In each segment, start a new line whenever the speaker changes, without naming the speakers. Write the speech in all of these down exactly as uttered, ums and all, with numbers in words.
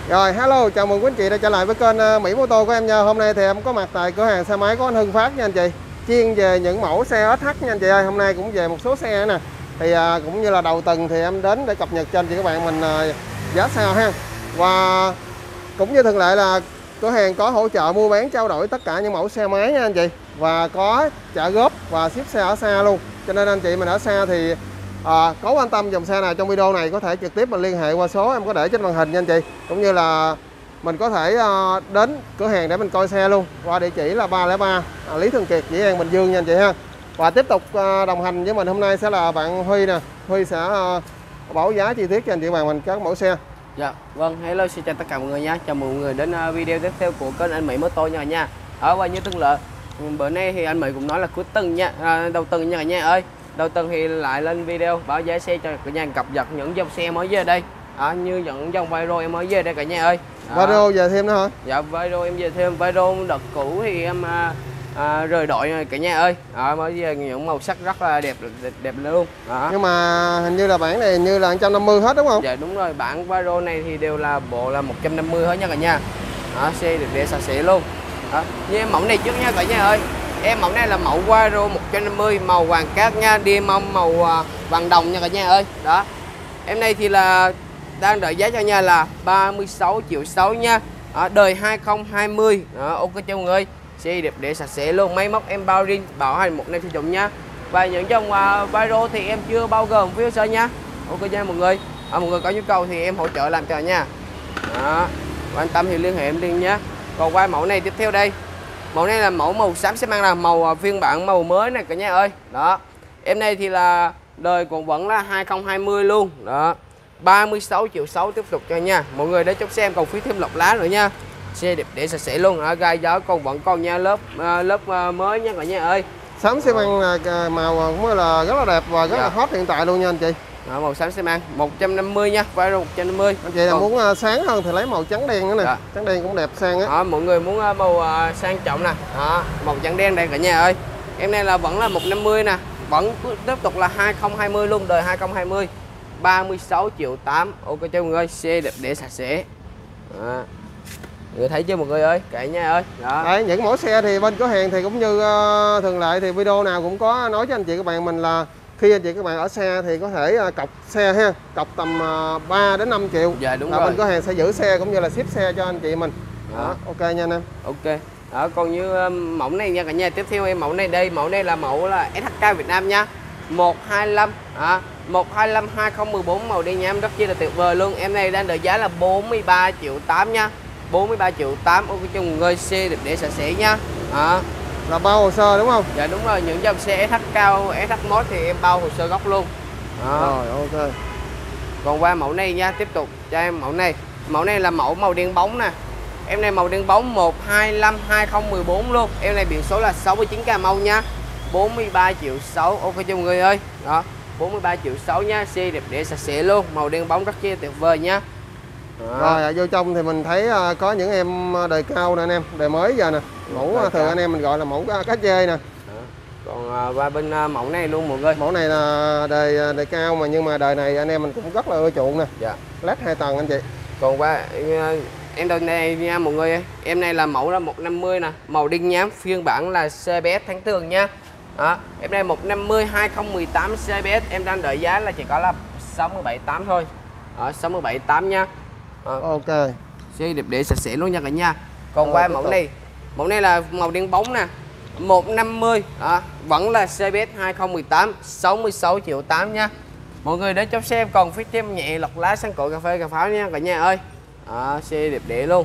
Rồi, hello, chào mừng quý anh chị đã trở lại với kênh Mỹ Mô Tô của em nha. Hôm nay thì em có mặt tại cửa hàng xe máy của anh Hưng Phát nha anh chị. Chuyên về những mẫu xe ét hát nha anh chị ơi. Hôm nay cũng về một số xe nè. Thì à, cũng như là đầu tuần thì em đến để cập nhật cho anh chị các bạn mình à, giá xe ha. Và cũng như thường lệ là cửa hàng có hỗ trợ mua bán trao đổi tất cả những mẫu xe máy nha anh chị. Và có trả góp và ship xe ở xa luôn. Cho nên anh chị mình ở xa thì À, có quan tâm dòng xe này trong video này có thể trực tiếp mình liên hệ qua số em có để trên màn hình nha anh chị, cũng như là mình có thể uh, đến cửa hàng để mình coi xe luôn qua địa chỉ là ba không ba à, Lý Thường Kiệt, Dĩ An, Bình Dương nha anh chị ha. Và tiếp tục uh, đồng hành với mình hôm nay sẽ là bạn Huy nè. Huy sẽ uh, báo giá chi tiết cho anh chị bạn mình các mẫu xe.
Dạ vâng, hello, xin chào tất cả mọi người nha. Chào mừng mọi người đến uh, video tiếp theo của kênh anh Mỹ Mô Tô nha nha. Ở và như tương lợi bữa nay thì anh Mỹ cũng nói là cuối tuần nha, à, đầu tuần nha cả nhà ơi. Đầu tuần thì lại lên video báo giá xe cho cả nhà cập nhật những dòng xe mới về đây, à, như những dòng Vairo em mới về đây cả nhà ơi.
Vairo về thêm nữa hả?
Dạ Vairo em về thêm. Vairo đợt cũ thì em à, à, rời đội rồi cả nhà ơi, à, mới về những màu sắc rất là đẹp đẹp, đẹp luôn. À.
Nhưng mà hình như là bản này hình như là một trăm năm mươi hết đúng không?
Dạ đúng rồi, bản Vairo này thì đều là bộ là một trăm năm mươi hết nha cả nhà. À, xe được để sạch sẽ luôn. À, như em mẫu này trước nha cả nhà ơi. Em mẫu này là mẫu Vairo một trăm năm mươi màu vàng cát nha, diamond màu uh, vàng đồng nha cả nhà ơi. Đó. Em này thì là đang đợi giá cho nha là ba mươi sáu triệu sáu nha. Đó, đời hai không hai không. Đó, ok cho mọi người. Xe đẹp để sạch sẽ luôn, máy móc em bao riêng, bảo hành một năm sử dụng nha. Và những dòng uh, Vairo thì em chưa bao gồm phía sau nha. Ok cho mọi người. À, mọi người có nhu cầu thì em hỗ trợ làm cho nha. Đó. Quan tâm thì liên hệ em liền nhé. Còn qua mẫu này tiếp theo đây. Mẫu này là mẫu màu xám xi măng, là màu phiên bản màu mới này cả nhà ơi. Đó. Em này thì là đời cũng vẫn là hai không hai không luôn. Đó. ba mươi sáu triệu sáu tiếp tục cho nha. Mọi người đến chốt xem còn phí thêm lọc lá nữa nha. Xe đẹp để sạch sẽ luôn. Ở gai gió còn vẫn còn nha, lớp uh, lớp uh, mới nha cả nhà ơi.
Xám xi măng là màu cũng là rất là đẹp và rất dạ. là hot hiện tại luôn nha anh chị.
Đó, màu xám xi măng một trăm năm mươi nha, Vairo một trăm năm mươi.
Anh chị là còn... muốn sáng hơn thì lấy màu trắng đen nữa nè. Dạ. Trắng đen cũng đẹp sang á.
Đó, mọi người muốn màu uh, sang trọng nè. Đó, màu trắng đen đây cả nhà ơi. Em này là vẫn là một trăm năm mươi nè, vẫn tiếp tục là hai không hai không luôn, đời hai không hai không. ba mươi sáu triệu tám. Ok cho mọi người, xe đẹp để sạch sẽ. Đó. Người thấy chưa mọi người ơi, cả nhà ơi. Đó.
Đấy, những mẫu xe thì bên cửa hàng thì cũng như uh, thường lệ thì video nào cũng có nói cho anh chị các bạn mình là khi anh chị các bạn ở xe thì có thể uh, cọc xe ha, cọc tầm uh, ba đến năm triệu.
Dạ đúng
là
rồi.
Bên cửa hàng sẽ giữ xe cũng như là ship xe cho anh chị mình. Đó. Đó, ok nha anh em.
Ok. Đó, còn như um, mẫu này nha cả nhà, tiếp theo em mẫu này đây, mẫu này là mẫu là ét hát ca Việt Nam nha. một hai lăm à, một hai lăm hai không một bốn màu đen nha em, rất chi là tuyệt vời luôn. Em này đang đợi giá là bốn mươi ba triệu tám nha. bốn mươi ba triệu tám. Ok cho mọi người, xe đẹp để sạch sẽ nha. Đó.
Là bao hồ sơ đúng không?
Dạ đúng rồi, những dòng xe ét hát cao, ét hát Mod thì em bao hồ sơ gốc luôn. Đó.
Rồi ok.
Còn qua mẫu này nha, tiếp tục cho em mẫu này. Mẫu này là mẫu màu đen bóng nè. Em này màu đen bóng một hai lăm hai không một bốn luôn. Em này biển số là sáu mươi chín Cà Mau nha. bốn mươi ba triệu sáu. Ok cho mọi người ơi. Đó, bốn mươi ba triệu sáu nha, xe đẹp để sạch sẽ luôn, màu đen bóng rất chi tuyệt vời nha. Đó.
Rồi à, vô trong thì mình thấy uh, có những em đời cao nè anh em, đời mới giờ nè. Mẫu uh, thường anh em mình gọi là mẫu cá chê nè.
Còn uh, qua bên uh, mẫu này luôn mọi người.
Mẫu này là đời đời cao mà nhưng mà đời này anh em mình cũng rất là ưa chuộng nè.
Dạ.
Led hai tầng anh chị.
Còn qua uh, em đời này nha mọi người ơi. Em này là mẫu là một năm mươi nè, màu đen nhám, phiên bản là xê bê ét tháng thường nha. Đó, em này một năm mươi hai không một tám xê bê ét, em đang đợi giá là chỉ có là sáu mươi bảy tám thôi. Đó, sáu mươi bảy tám nha. Đó.
Ok.
Xe đẹp để sạch sẽ luôn nha cả nhà. Còn rồi, qua mẫu tục. này, mẫu này là màu đen bóng nè, một năm mươi. Đó, vẫn là xê bê ét hai không một tám, sáu mươi sáu triệu tám nha. Mọi người đến chốt xem còn phí thêm nhẹ lọc lá xăng cội cà phê cà pháo nha cả nhà ơi. Đó, xe đẹp để luôn.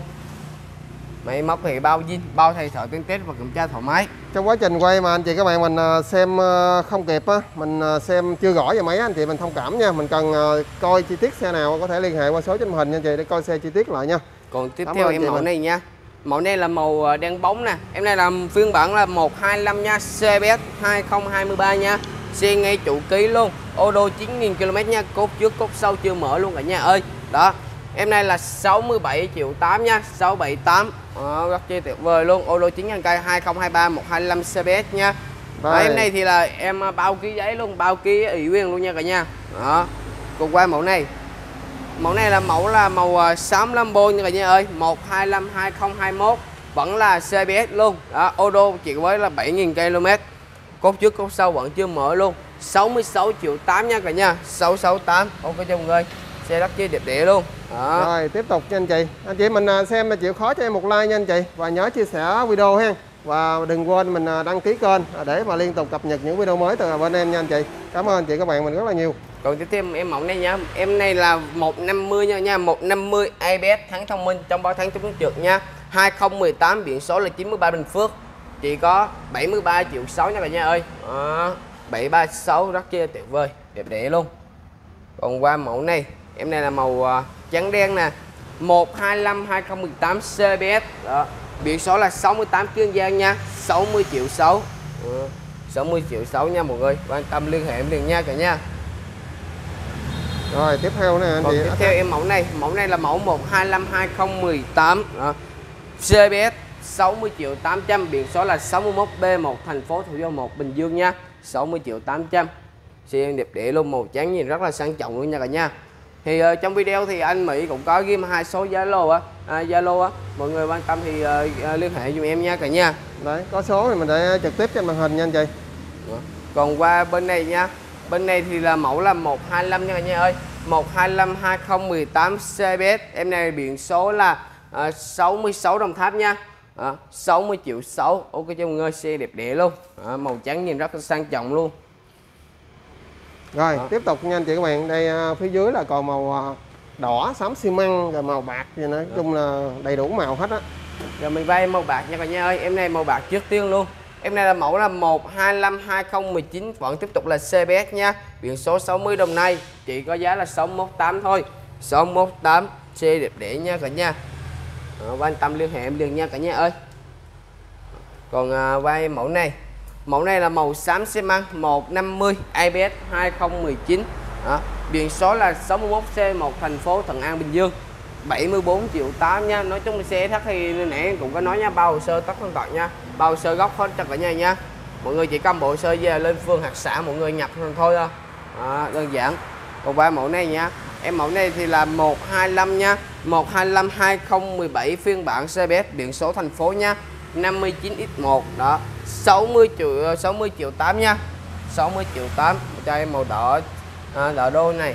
Máy móc thì bao zin, bao thay thợ tuyến test và kiểm tra thoải mái.
Trong quá trình quay mà anh chị các bạn mình xem không kịp á, mình xem chưa rõ về máy anh chị mình thông cảm nha. Mình cần coi chi tiết xe nào có thể liên hệ qua số trên màn hình nha anh chị để coi xe chi tiết lại nha.
Còn tiếp theo em mẫu mình. này nha. Mẫu này là màu đen bóng nè. Em này là phiên bản là một hai lăm nha, xê bê ét hai không hai ba nha. Xe ngay chủ ký luôn, ô tô chín nghìn ki lô mét nha, cốt trước cốt sau chưa mở luôn cả nhà ơi. Đó. Em này là sáu mươi bảy triệu tám nha, sáu bảy tám. Đó, rất chi tuyệt vời luôn, ô tô chín ngàn cây hai không hai ba một hai lăm xê bê ét nha. Đó, em này thì là em bao ký giấy luôn, bao ký ủy quyền luôn nha cả nhà. Đó. Còn qua mẫu này. Mẫu này là mẫu là màu xám Lambo nha cả nhà ơi, một hai năm hai không hai mốt, vẫn là xê bê ét luôn. Đó, ô tô chỉ với là bảy nghìn ki lô mét. Cốt trước cốt sau vẫn chưa mở luôn. sáu mươi sáu triệu tám nha cả nhà, sáu mươi sáu tám. Ok cho mọi người. Xe rất chi đẹp đẽ luôn. Đó.
Rồi tiếp tục nha anh chị. Anh chị mình xem mà chịu khó cho em một like nha anh chị, và nhớ chia sẻ video ha. Và đừng quên mình đăng ký kênh để mà liên tục cập nhật những video mới từ bên em nha anh chị. Cảm ơn anh chị các bạn mình rất là nhiều.
Còn tiếp theo em mẫu này nha. Em này là một năm mươi nha nha, một năm mươi a bê ét thắng thông minh trong ba tháng chống trượt nha. hai không một tám biển số là chín mươi ba Bình Phước. Chỉ có bảy mươi ba triệu sáu nha cả nhà ơi. Đó, bảy ba sáu rất chi tuyệt vời, đẹp đẽ luôn. Còn qua mẫu này, em này là màu uh, trắng đen nè. một hai năm hai không một tám xê bê ét. Đó. Biển số là sáu mươi tám Kiên Giang nha, sáu mươi triệu sáu. Ừ, sáu mươi triệu sáu nha mọi người. Quan tâm liên hệ em liền nha cả nhà.
Rồi tiếp theo nè anh
Còn
chị.
tiếp theo em mẫu này, mẫu này là mẫu một hai năm hai không một tám. Đó. xê bê ét sáu mươi triệu tám trăm, biển số là sáu mươi mốt B một, thành phố Thủ Dầu Một, Bình Dương nha, sáu mươi triệu tám trăm. Xe đẹp đẽ luôn, màu trắng nhìn rất là sang trọng luôn nha cả nhà. Thì uh, trong video thì anh Mỹ cũng có ghi hai số Zalo á, à, Zalo á, mọi người quan tâm thì uh, uh, liên hệ giùm em nha cả nhà.
Đấy, có số thì mình để trực tiếp trên màn hình nha anh chị.
Đó. Còn qua bên này nha, bên này thì là mẫu là một hai năm nha cả nhà ơi, một hai năm hai không một tám xê bê ét. Em này biển số là uh, sáu mươi sáu Đồng Tháp nha. À, sáu mươi triệu sáu. Ok cho mọi người, xe đẹp đẽ luôn. À, màu trắng nhìn rất là sang trọng luôn.
Rồi
Đó.
tiếp tục nha anh chị các bạn. Đây uh, phía dưới là còn màu uh, đỏ xám xi măng, rồi màu bạc, gì nói chung là đầy đủ màu hết á.
Rồi mình vay màu bạc nha cả nhà ơi. Em này màu bạc trước tiên luôn. Em này là mẫu là một hai năm hai không một chín, vẫn tiếp tục là xê bê ét nha. Biển số sáu mươi Đồng Nai, chỉ có giá là sáu mốt tám thôi. sáu mốt tám, xe đẹp đẽ nha cả nhà. Đó, quan tâm liên hệ em liền nha cả nhà ơi. Còn à, vay mẫu này, mẫu này là màu xám xi măng, một năm mươi a bê ét hai không một chín. Đó, biển số là sáu mươi mốt C một, thành phố Thuận An, Bình Dương, bảy mươi bốn triệu tám nha. Nói chung là xe thắt thì nãy cũng có nói nha, bao hồ sơ tất hoàn toàn nha, bao hồ sơ gốc hết cho cả nhà nha. Mọi người chỉ cầm bộ hồ sơ về lên phường hạt xã mọi người nhập thôi thôi. Đó, đơn giản. Còn ba mẫu này nha, em mẫu này thì là một hai năm nha, một hai năm hai không một bảy phiên bản xê bê ét, biển số thành phố nha, năm mươi chín x một. Đó, sáu mươi triệu sáu mươi triệu tám nha, sáu mươi triệu tám cho em màu đỏ, à, đỏ đôi này.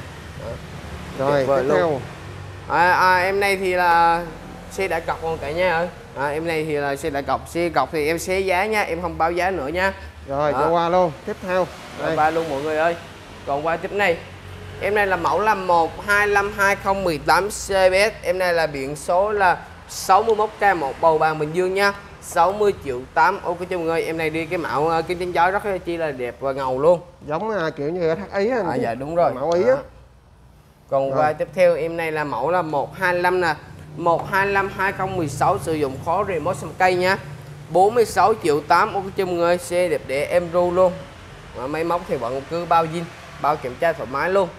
Đó.
Rồi tiếp
luôn.
theo
À, à, em này thì là xe đã cọc luôn cả nhà ơi. À, em này thì là xe đã cọc, xe cọc thì em xé giá nha, em không báo giá nữa nha.
rồi
Đó.
cho qua luôn. Tiếp theo đây.
Qua luôn mọi người ơi. Còn qua tiếp này, em này là mẫu là một hai năm hai không một tám xê bê ét. Em này là biển số là sáu mươi mốt K một, Bầu Bàng, Bình Dương nha, sáu mươi triệu tám. Ok cho mọi người, em này đi cái mạo uh, kính chắn gió rất là chi là đẹp và ngầu luôn.
Giống uh, kiểu như thắt ý á.
À, dạ đúng rồi,
mẫu ý á.
Còn
rồi.
qua tiếp theo em này là mẫu là một hai năm nè, một hai năm hai không một sáu, sử dụng khóa remote xăm cây nha, bốn mươi sáu triệu tám. Ok cho mọi người, xe đẹp đẽ em ru luôn. À, máy móc thì vẫn cứ bao zin, bao kiểm tra thoải mái luôn.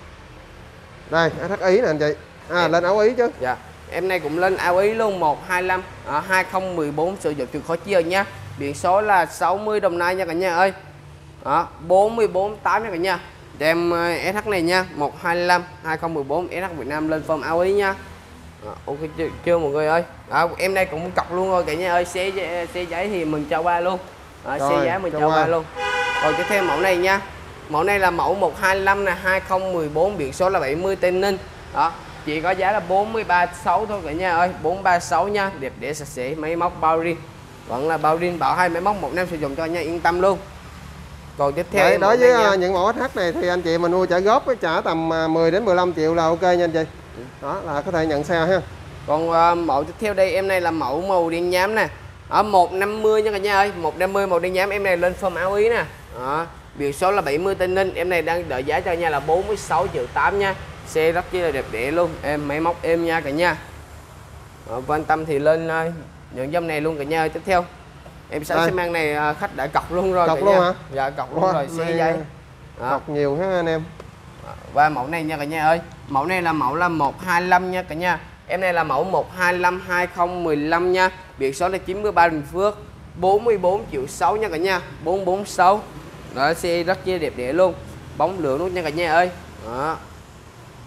Đây thắt ý nè anh chị. À
em,
lên áo ý chứ.
Dạ, em này cũng lên áo ý luôn, một hai năm à, hai không một bốn, sử dụng chữ khó chia nha, biển số là sáu mươi Đồng Nai nha cả nhà ơi. Đó, bốn mươi bốn tám nha cả nhà. Cho em ét hát này nha, một hai năm hai không một bốn ét hát Việt Nam lên form áo ý nha. Đó, ok chưa, chưa mọi người ơi. Đó, em đây cũng cọc luôn rồi cả nhà ơi, xe xe giấy thì mình cho qua luôn. Đó,
Rồi,
xe giấy mình
cho
cho
qua.
qua luôn. Rồi tiếp theo mẫu này nha. Mẫu này là mẫu một hai năm nè, hai không một bốn, biển số là bảy mươi Tây Ninh. Đó, chỉ có giá là bốn mươi ba sáu thôi cả nhà ơi, bốn ba sáu nha, đẹp đẽ sạch sẽ, máy móc bao riêng. Vẫn là bao riêng bảo hai máy móc một năm sử dụng cho anh nha, yên tâm luôn. Còn tiếp theo
Đấy,
em
đối
mẫu
với
này nha.
những mẫu ét hát này thì anh chị mình mua trả góp với trả tầm mười đến mười lăm triệu là ok nha anh chị. Đó là có thể nhận xe ha.
Còn uh, mẫu tiếp theo đây, em này là mẫu màu đen nhám nè, ở một năm mươi nha cả nhà ơi, một năm mươi màu đen nhám. Em này lên form áo ý nè. Đó, biển số là bảy mươi Tây Ninh. Em này đang đợi giá cho nha là bốn mươi sáu triệu tám nha, xe rất chi là đẹp đẽ luôn, em máy móc êm nha cả nhà. Đó, quan tâm thì lên uh, những dòng này luôn cả nhà ơi. Tiếp theo em sáng xi măng này uh, khách đã cọc luôn rồi.
Cọc
cả
luôn
nhà.
hả?
Dạ cọc luôn
Wow,
rồi, xe
này
dây. Đó.
Cọc nhiều ha anh em.
Và mẫu này nha cả nhà ơi, mẫu này là mẫu là một hai năm nha cả nhà. Em này là mẫu một hai năm hai không một lăm nha, biển số là chín mươi ba Bình Phước, bốn mươi bốn triệu sáu nha cả nhà, bốn bốn sáu. Đó, xe rất chi đẹp đẽ luôn, bóng lượng luôn nha cả nhà ơi. Đó.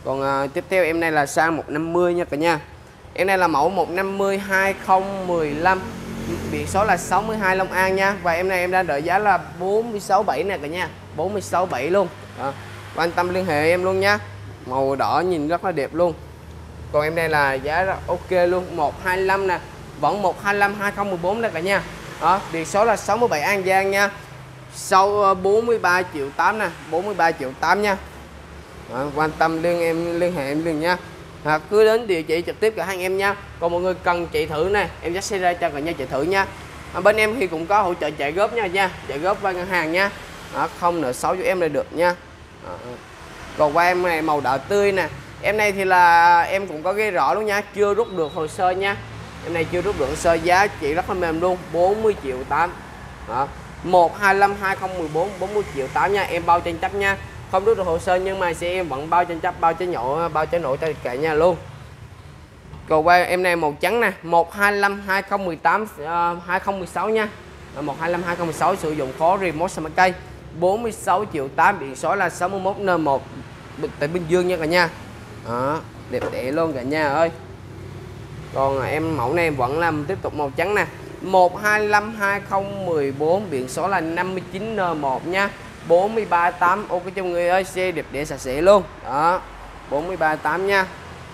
Còn à, tiếp theo em này là sang một năm mươi nha cả nhà. Em này là mẫu một năm mươi hai không một lăm, biển số là sáu mươi hai Long An nha. Và em này em đang đợi giá là bốn mươi sáu bảy nè cả nhà, bốn mươi sáu bảy luôn. Đó. Quan tâm liên hệ em luôn nha. Màu đỏ nhìn rất là đẹp luôn. Còn em đây là giá rất ok luôn, một hai lăm nè, vẫn một hai lăm hai không một bốn đây cả nhà. Đó, biển số là sáu mươi bảy An Giang nha. Sau bốn mươi ba triệu tám nè, bốn mươi ba triệu tám nha. Đó, quan tâm liên em liên hệ em liền nha. À, cứ đến địa chỉ trực tiếp cửa hàng em nha. Còn mọi người cần chạy thử nè, em dắt xe ra cho cả nhà chạy thử nha. À, bên em thì cũng có hỗ trợ chạy góp nha nha, chạy góp qua ngân hàng nha. Đó, không nợ xấu cho em là được nha. Đó. Còn qua em này màu đỏ tươi nè. Em này thì là em cũng có ghi rõ luôn nha, chưa rút được hồ sơ nha. Em này chưa rút được hồ sơ, giá trị rất là mềm luôn, bốn mươi triệu tám. Đó. một hai lăm hai không một bốn, bốn mươi triệu tám nha, em bao tranh chấp nha. Không rút được hồ sơ nhưng mà xe em vẫn bao tranh chấp, bao cháy nổ, bao cháy nổ cho cả nhà luôn. Còn qua em này màu trắng nè, một hai lăm hai không một tám uh, hai không một sáu nha. một hai lăm hai không một sáu sử dụng khó remote smart cây, bốn mươi sáu triệu tám, biển số là sáu mươi mốt N một tại Bình Dương nha cả nhà. Đó, đẹp đẽ luôn cả nhà ơi. Còn em mẫu này vẫn làm tiếp tục màu trắng nè, một hai lăm hai không một bốn, biển số là năm mươi chín N một nha, bốn mươi ba tám. Ok cho người ơi, xe đẹp đẽ sạch sẽ luôn. Đó, bốn mươi ba tám nha.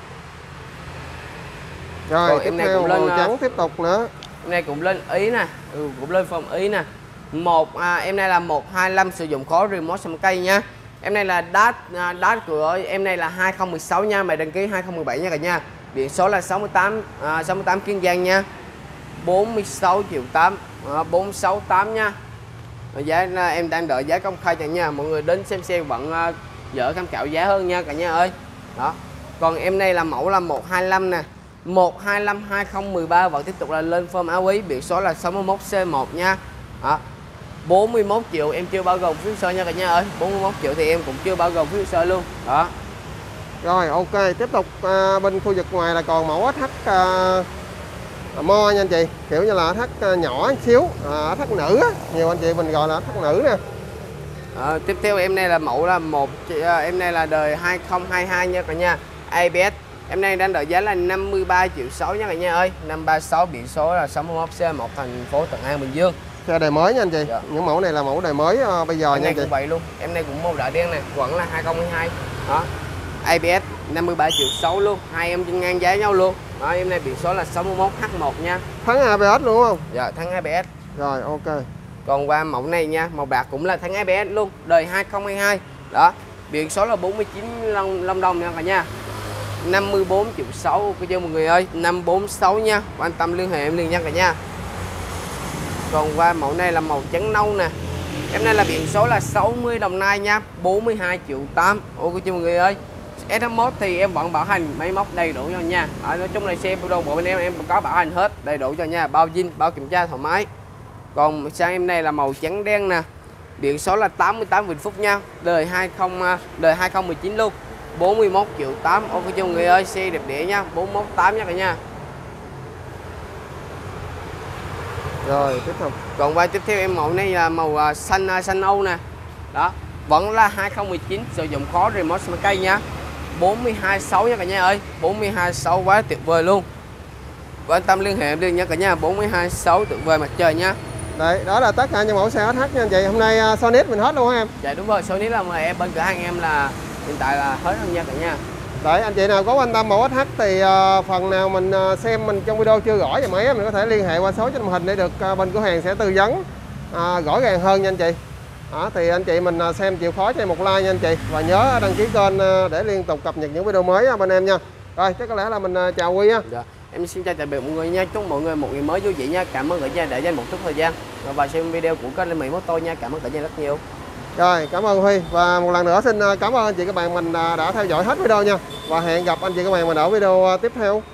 Rồi
còn
tiếp
em này
theo
cũng lên
màu trắng tiếp tục nữa.
Em này cũng lên Ý nè, ừ, cũng lên form Ý nè. Một à, em này là một hai lăm sử dụng khó remote smart cây nha. Em này là dash à, dash của em này là hai không một sáu nha, mày đăng ký hai không một bảy nha cả nhà. Biển số là sáu mươi tám à, sáu mươi tám Kiên Giang nha. bốn mươi sáu triệu tám, à, bốn mươi sáu tám nha. Giá em đang đợi giá công khai cả nhà, mọi người đến xem xe vẫn uh, dỡ tham khảo giá hơn nha cả nhà ơi. Đó. Còn em này là mẫu là một hai lăm nè, một hai lăm hai không một ba vẫn tiếp tục là lên form Áo Ý, biển số là sáu mươi mốt C một nha. Đó. bốn mươi mốt triệu em chưa bao gồm phí sơ nha cả nhà ơi, bốn mươi mốt triệu thì em cũng chưa bao gồm phí sơ luôn. Đó.
Rồi ok, tiếp tục à, bên khu vực ngoài là còn mẫu ét hát à, mo nha anh chị, kiểu như là ét hát nhỏ một xíu, à, ét hát nữ á, nhiều anh chị mình gọi là ét hát nữ nè.
À, tiếp theo em này là mẫu là một em này là đời hai không hai hai nha cả nhà, a bê ét. Em này đang đợi giá là năm mươi ba triệu sáu nha cả nhà ơi, năm ba sáu, biển số là sáu mươi mốt C một, thành phố Thuận An, Bình Dương.
Xe đời mới nha anh chị.
Dạ.
Những mẫu này là mẫu đời mới uh, bây giờ
em
nha
này
anh chị.
Cũng vậy luôn, em này cũng màu đỏ đen này, vẫn là hai không hai hai. Đó. a bê ét năm mươi ba triệu sáu luôn, hai em trên ngang giá nhau luôn. Đó, em này biển số là sáu mươi mốt H một nha.
Thắng a bê ét luôn đúng không?
Dạ, thắng a bê ét.
Rồi ok.
Còn qua mẫu này nha, màu bạc cũng là thắng a bê ét luôn, đời hai không hai hai. Đó, biển số là bốn mươi chín Long, Long Đồng nha cả nhà. năm mươi tư triệu sáu của cho mọi người ơi, năm bốn sáu nha. Quan tâm liên hệ em liền nha cả nhà. Còn qua mẫu này là màu trắng nâu nè. Em này là biển số là sáu mươi Đồng Nai nha, bốn mươi hai triệu tám. Ok cho mọi người ơi. ét mốt thì em vẫn bảo hành máy móc đầy đủ cho nha. À, nói chung là xe đồ bộ bên em em có bảo hành hết, đầy đủ cho nha, bao zin, bao kiểm tra thoải mái. Còn sang em này là màu trắng đen nè. Biển số là tám mươi tám Vĩnh Phúc nha, đời hai không đời hai không một chín luôn, bốn mươi mốt triệu tám. Ok cho mọi người ơi, xe đẹp đẽ nha, bốn mươi mốt tám nha cả nhà.
Rồi tiếp tục.
Còn qua tiếp theo em mẫu này là màu xanh xanh Âu nè. Đó, vẫn là hai không một chín, sử dụng khó remote smart cây nha, bốn mươi hai sáu nha cả nhà ơi, bốn mươi hai sáu quá tuyệt vời luôn. Quan tâm liên hệ đi nha cả nhà, bốn mươi hai sáu tuyệt vời mặt trời nha.
Đấy, đó là tất cả những mẫu xe ét hát nha anh chị. Hôm nay uh, Sonic mình hết luôn hả em?
Dạ đúng rồi, Sonic là mời em bên cửa hàng em là hiện tại là hết rồi nha cả nhà.
Đấy, anh chị nào có quan tâm mẫu ét hát thì uh, phần nào mình uh, xem mình trong video chưa rõ về máy mình có thể liên hệ qua số trên màn hình để được uh, bên cửa hàng sẽ tư vấn uh, rõ ràng hơn nha anh chị. Đó, thì anh chị mình uh, xem chịu khó cho em một like nha anh chị, và nhớ đăng ký kênh uh, để liên tục cập nhật những video mới uh, bên em nha. Rồi chắc có lẽ là mình uh, chào Quy á.
Dạ. Em xin chào tạm biệt mọi người nha, chúc mọi người một ngày mới vui vẻ nha. Cảm ơn cả nhà đã dành một chút thời gian và xem video của kênh Mỹ Mô Tô nha. Cảm ơn cả nhà rất nhiều.
Rồi, cảm ơn Huy, và một lần nữa xin cảm ơn anh chị các bạn mình đã theo dõi hết video nha, và hẹn gặp anh chị các bạn mình ở video tiếp theo.